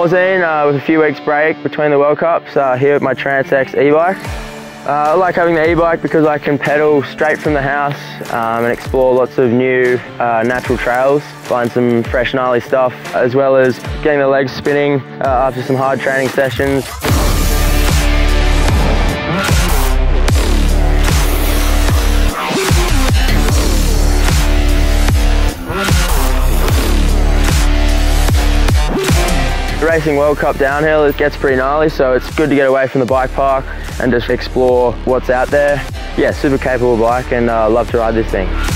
Morzine with a few weeks break between the World Cups here with my Transx e-bike. I like having the e-bike because I can pedal straight from the house and explore lots of new natural trails, find some fresh gnarly stuff, as well as getting the legs spinning after some hard training sessions. The Racing World Cup downhill, it gets pretty gnarly, so it's good to get away from the bike park and just explore what's out there. Yeah, super capable bike, and love to ride this thing.